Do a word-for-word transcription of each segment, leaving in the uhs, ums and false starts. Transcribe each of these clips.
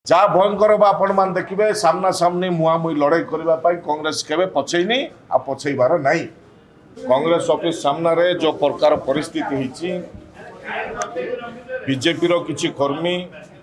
जहाँ भयंकर बा आपण मान देखिए सामना सामनी मुहांमुही लड़ाई करने कांग्रेस केवे पछेनी आ पछेबार नहीं। कांग्रेस ऑफिस सामना रे जो प्रकार परिस्थिति होती बीजेपी रो किछि कर्मी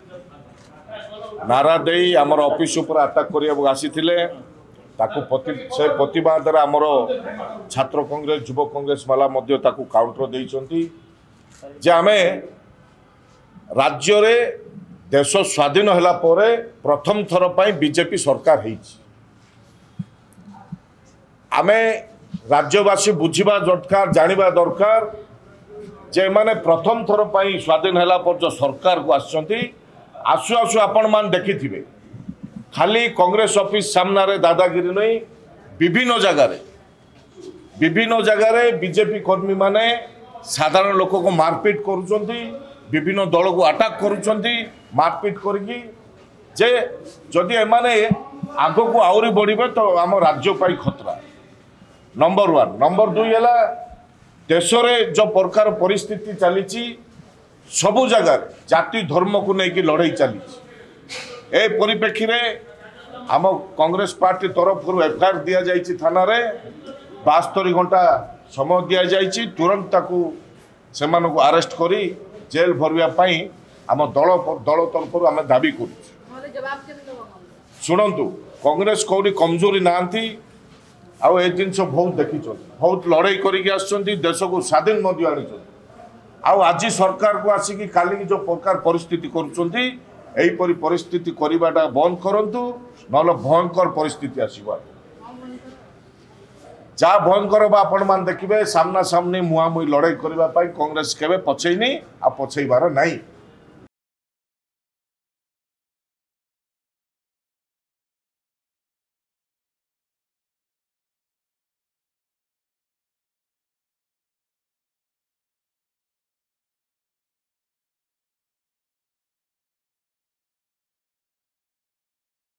नारा दे आमर ऑफिस ऊपर अटैक करने आसीथिले ताकू पति से प्रतिवाद आमर छात्र कांग्रेस युव कांग्रेस वाला मध्य ताकू काउंटर देइचंती जे आमे राज्य रे देश स्वाधीन होला परे प्रथम थर पाई बीजेपी सरकार हेइछि। आमे राज्यवासी बुझिबा दरकार जानिबा दरकार जे माने प्रथम थर पाई स्वाधीन होला पर जो सरकार को आछंती आसु आसु आपण मान देखिथिबे खाली कांग्रेस ऑफिस सामना रे दादागिरी नहीं विभिन्न जगह रे विभिन्न जगह रे बीजेपी कर्मी माने साधारण लोक को मारपीट करुचंती विभिन्न दल को अटैक करुचंती मारपीट करके जे जदि एमाने आग को आउरी बढ़िबे तो आम राज्य पाई खतरा नंबर वन। नंबर दुई है देश में जो प्रकार परिस्थिति चली सबु जगह जाति धर्म को लेकिन लड़ाई चली ए परिप्रेक्षी में आम कांग्रेस पार्टी तरफ एफआईआर दि जाइए थाना रे बास्तरी घंटा समय दि जाइए तुरंत ताकू से अरेस्ट करी जेल भरवाई आम दल दल तरफ आम दाबी कर शुणु कांग्रेस कौटी कमजोरी नांती आउ ए जिन बहुत देखी बहुत लड़ाई करके देश को स्वाधीन आनी आउ आज सरकार को आसिक काली जो प्रकार परिस्थिति करुँच परिस्थिति करवाटा बंद करंतु नल भयंकर परिस्थिति आसवा जहाँ भयंकर बा आपण मान देखिए सामना सामनी मुहांमुही लड़ाई करने कांग्रेस केवे पछेनी आ पछेबार नहीं।